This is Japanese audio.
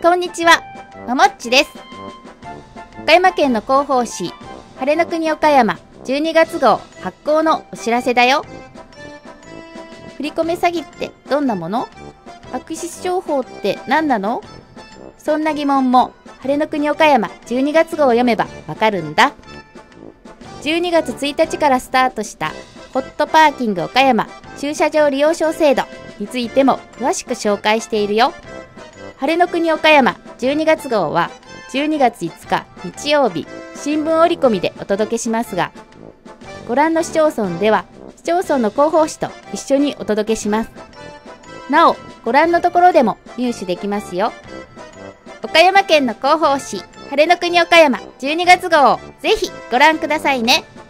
こんにちは、ももっちです。岡山県の広報誌、晴れの国岡山12月号発行のお知らせだよ。振り込め詐欺ってどんなもの？悪質商法って何なの？そんな疑問も晴れの国岡山12月号を読めばわかるんだ。12月1日からスタートしたホットパーキング岡山駐車場利用証制度についても詳しく紹介しているよ。晴れの国岡山12月号は12月5日日曜日新聞折り込みでお届けしますが、ご覧の市町村では市町村の広報誌と一緒にお届けします。なお、ご覧のところでも入手できますよ。岡山県の広報誌晴れの国岡山12月号をぜひご覧くださいね。